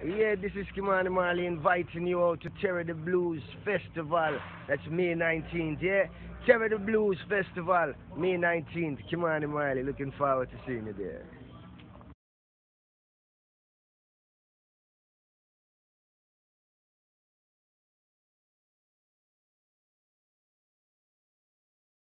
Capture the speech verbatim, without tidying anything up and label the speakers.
Speaker 1: Yeah, this is Kimani Marley inviting you out to Terry the Blues Festival. That's May nineteenth, yeah? Terry the Blues Festival, May nineteenth. Kimani Marley, looking forward to seeing you there.